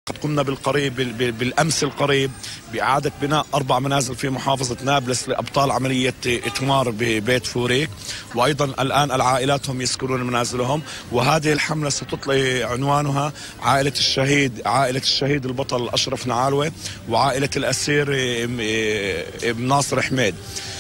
قمنا بالأمس القريب بإعادة بناء 4 منازل في محافظة نابلس لأبطال عملية إتمار ببيت فوريك، وأيضا الآن العائلات هم يسكنون منازلهم. وهذه الحملة ستطلع عنوانها عائلة الشهيد البطل أشرف نعالوة وعائلة الأسير ناصر حميد.